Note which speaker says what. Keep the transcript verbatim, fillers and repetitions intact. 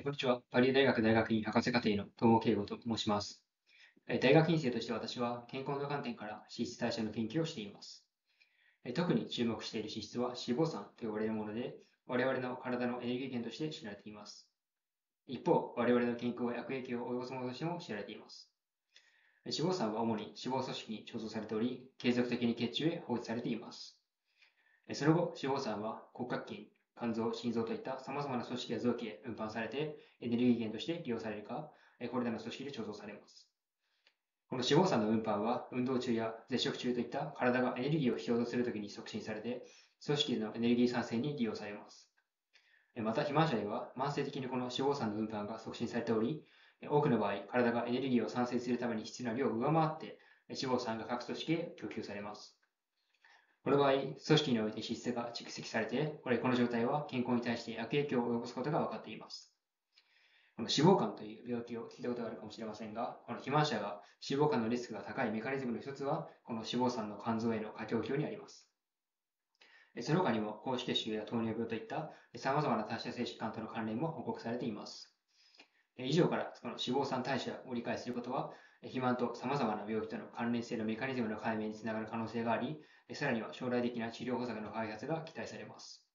Speaker 1: えこんにちは。パリ大学大学院博士課程の東郷圭吾と申します。え大学院生として私は健康の観点から脂質代謝の研究をしています。え特に注目している脂質は脂肪酸と呼ばれるもので、我々の体のエネルギー源として知られています。一方、我々の健康へ悪影響を及ぼすものとしても知られています。脂肪酸は主に脂肪組織に貯蔵されており、継続的に血中へ放出されています。その後、脂肪酸は骨格筋、肝臓、心臓といった様々な組織や臓器へ運搬されて、エネルギー源として利用されるか、これらの組織で貯蔵されます。この脂肪酸の運搬は、運動中や絶食中といった体がエネルギーを必要とするときに促進されて、組織でのエネルギー産生に利用されます。また、肥満者では、慢性的にこの脂肪酸の運搬が促進されており、多くの場合、体がエネルギーを産生するために必要な量を上回って、脂肪酸が各組織へ供給されます。この場合、組織において脂質が蓄積されて、これこの状態は健康に対して悪影響を及ぼすことが分かっています。この脂肪肝という病気を聞いたことがあるかもしれませんが、この肥満者が脂肪肝のリスクが高いメカニズムの一つは、この脂肪酸の肝臓への過供給にあります。その他にも、高脂血症や糖尿病といった様々な代謝性疾患との関連も報告されています。以上からこの脂肪酸代謝を理解することは、肥満と様々な病気との関連性のメカニズムの解明につながる可能性があり、さらには将来的な治療法策の開発が期待されます。